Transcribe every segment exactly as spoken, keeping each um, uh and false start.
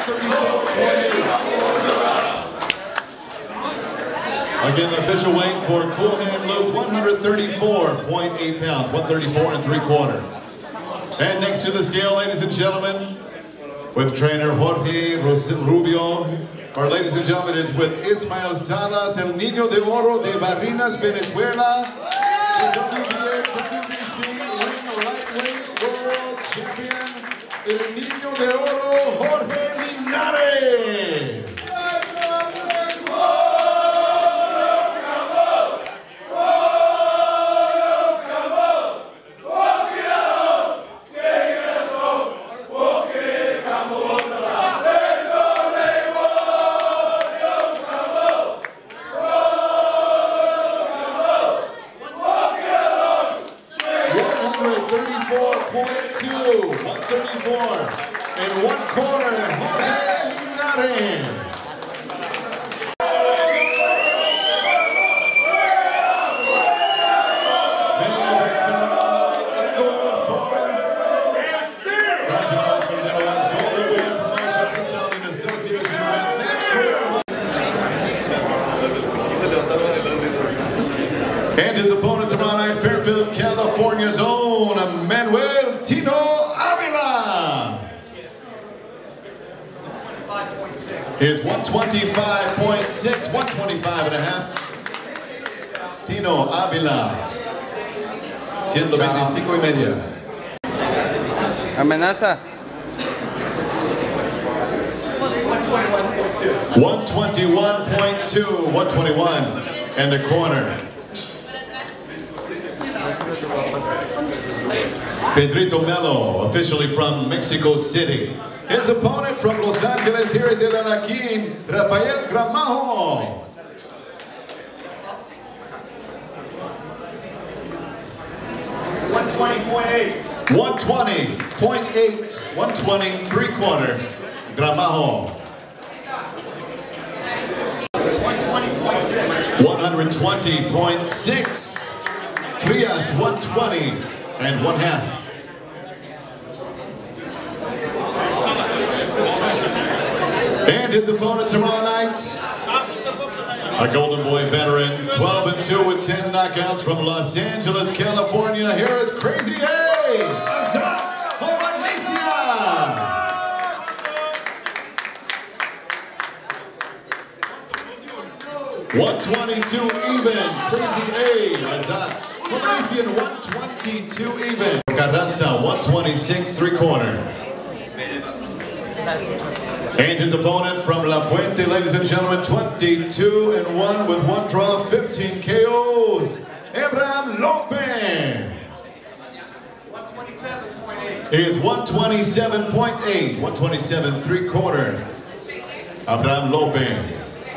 thirty-four point eight. Again, the official weight for Cool Hand Luke, one thirty-four point eight pounds, one thirty-four and three quarter. And next to the scale, ladies and gentlemen, with trainer Jorge Rubio, or ladies and gentlemen, it's with Ismael Salas, El Niño de Oro de Barrinas, Venezuela, the W B A W B C Ring Lightweight World Champion, El Niño de Oro, Jorge Linares. thirty-four point two, one thirty-four and one quarter, Jorge Linares. Main event tonight, Englewood Forum. Brought to you by Golden Wheel Promotions, is found in association with Natural. And his opponent tomorrow night, Fairfield, California's own Manuel Tino Avila. Is one twenty-five point six, one twenty-five and a half. Tino Avila. ciento veinticinco y media. Amenaza. one twenty-one point two, one twenty-one and a corner. Pedrito Melo, officially from Mexico City. His opponent from Los Angeles, here is El Anaquín, Rafael Gramajo. one twenty point eight. one twenty point eight, one twenty, three quarter, Gramajo. one twenty point six, Frias, one twenty and one half. And his opponent tomorrow night, a Golden Boy veteran, twelve and two with ten knockouts from Los Angeles, California. Here is Crazy A, Azat Hovaglesia. one twenty-two even, Crazy A, Azat Hovaglesia, one twenty-two even. Carranza, one twenty-six, three quarter. And his opponent from La Puente, ladies and gentlemen, twenty-two and one with one draw, fifteen K Os, Abraham Lopez. one twenty-seven point eight. Is one twenty-seven point eight, one twenty-seven, three quarter, Abraham Lopez.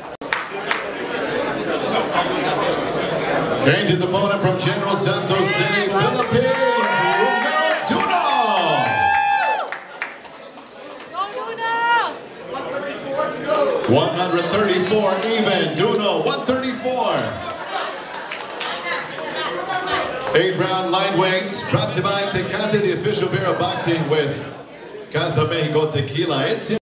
And his opponent from General Santos City, Philippines, Romero Duno. one thirty-four even, Duno, one thirty-four. Eight round lightweights, brought to you by Tecate, the official beer of boxing with Casa Mexico Tequila. It's